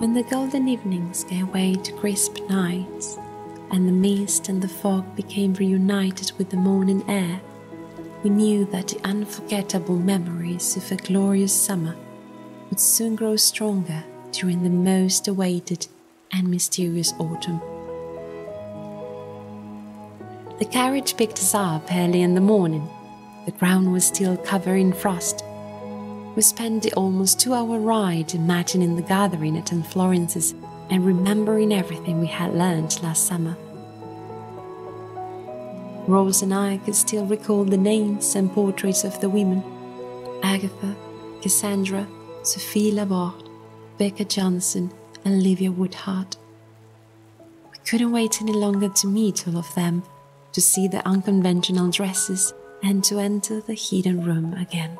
When the golden evenings gave way to crisp nights, and the mist and the fog became reunited with the morning air, we knew that the unforgettable memories of a glorious summer would soon grow stronger during the most awaited and mysterious autumn. The carriage picked us up early in the morning. The ground was still covered in frost. We spent the almost 2-hour ride imagining the gathering at Aunt Florence's and remembering everything we had learned last summer. Rose and I could still recall the names and portraits of the women: Agatha, Cassandra, Sophie Laborde, Becca Johnson, and Livia Woodhart. We couldn't wait any longer to meet all of them, to see the unconventional dresses, and to enter the hidden room again.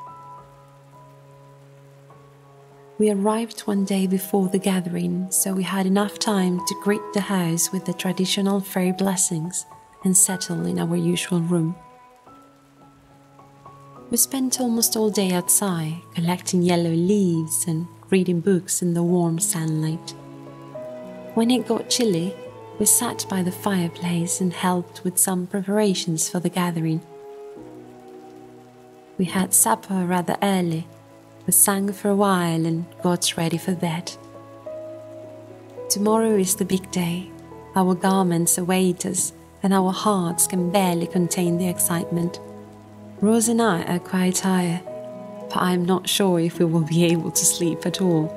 We arrived one day before the gathering, so we had enough time to greet the house with the traditional fairy blessings and settle in our usual room. We spent almost all day outside, collecting yellow leaves and reading books in the warm sunlight. When it got chilly, we sat by the fireplace and helped with some preparations for the gathering. We had supper rather early. We sang for a while and got ready for bed. Tomorrow is the big day. Our garments await us, and our hearts can barely contain the excitement. Rose and I are quite tired, but I'm not sure if we will be able to sleep at all.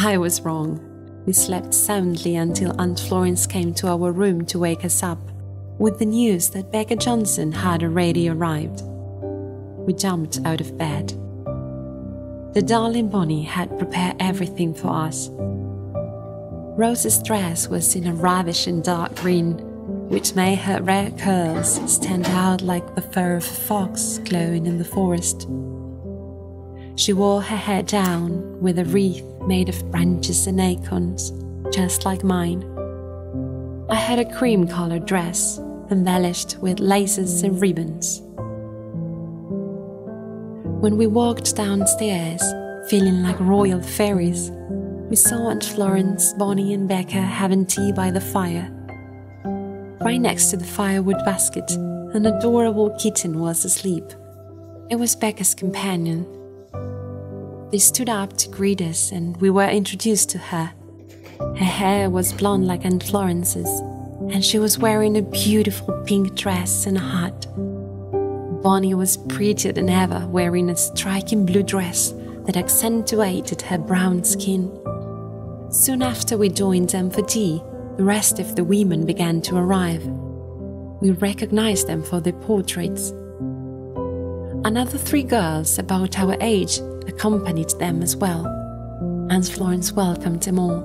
I was wrong. We slept soundly until Aunt Florence came to our room to wake us up with the news that Becca Johnson had already arrived. We jumped out of bed. The darling Bonnie had prepared everything for us. Rose's dress was in a ravishing dark green, which made her red curls stand out like the fur of a fox glowing in the forest. She wore her hair down with a wreath made of branches and acorns, just like mine. I had a cream-colored dress, embellished with laces and ribbons. When we walked downstairs, feeling like royal fairies, we saw Aunt Florence, Bonnie and Becca having tea by the fire. Right next to the firewood basket, an adorable kitten was asleep. It was Becca's companion. They stood up to greet us and we were introduced to her. Her hair was blonde like Aunt Florence's, and she was wearing a beautiful pink dress and a hat. Bonnie was prettier than ever, wearing a striking blue dress that accentuated her brown skin. Soon after we joined them for tea, the rest of the women began to arrive. We recognized them for their portraits. Another 3 girls about our age accompanied them as well. Aunt Florence welcomed them all.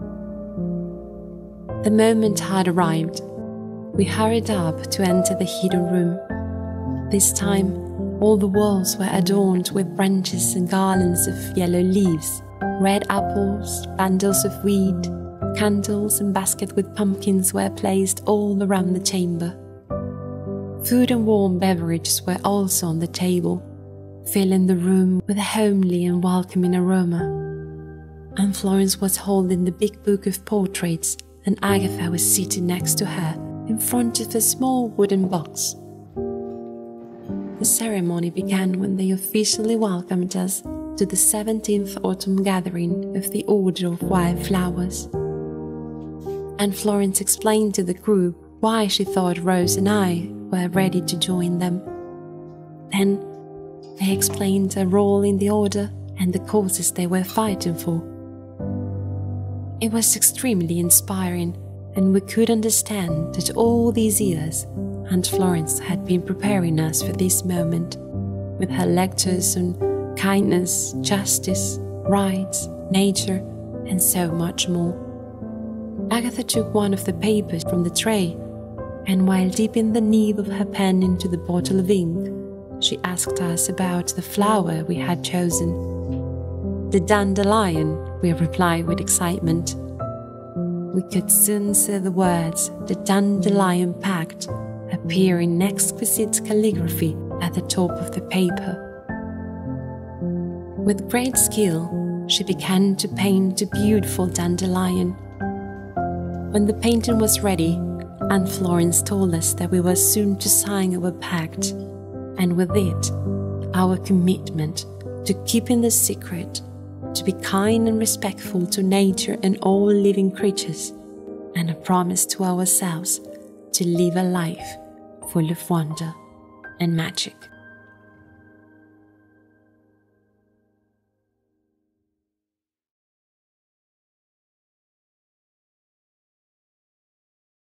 The moment had arrived. We hurried up to enter the hidden room. This time, all the walls were adorned with branches and garlands of yellow leaves, red apples, bundles of wheat, candles and baskets with pumpkins were placed all around the chamber. Food and warm beverages were also on the table, filling the room with a homely and welcoming aroma. Aunt Florence was holding the big book of portraits, and Agatha was sitting next to her in front of a small wooden box. The ceremony began when they officially welcomed us to the 17th autumn gathering of the Order of Wildflowers. Aunt Florence explained to the group why she thought Rose and I were ready to join them. Then they explained their role in the order and the causes they were fighting for. It was extremely inspiring, and we could understand that all these years Aunt Florence had been preparing us for this moment, with her lectures on kindness, justice, rights, nature, and so much more. Agatha took one of the papers from the tray, and while dipping the nib of her pen into the bottle of ink, she asked us about the flower we had chosen. "The dandelion," we replied with excitement. We could soon see the words "The Dandelion Pact" appear in exquisite calligraphy at the top of the paper. With great skill, she began to paint a beautiful dandelion. When the painting was ready, Aunt Florence told us that we were soon to sign our pact, and with it, our commitment to keeping the secret, to be kind and respectful to nature and all living creatures, and a promise to ourselves to live a life full of wonder and magic.